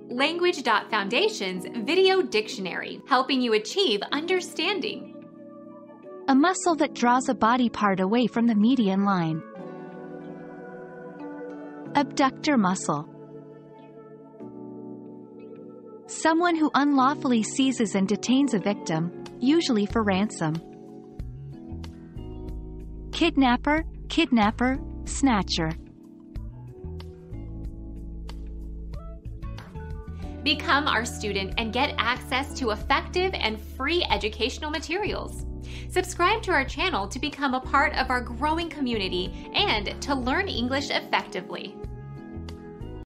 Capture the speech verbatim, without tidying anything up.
Language Foundation's Video Dictionary, helping you achieve understanding. A muscle that draws a body part away from the median line. Abductor muscle. Someone who unlawfully seizes and detains a victim, usually for ransom. Kidnapper, kidnapper, snatcher. Become our student and get access to effective and free educational materials. Subscribe to our channel to become a part of our growing community and to learn English effectively.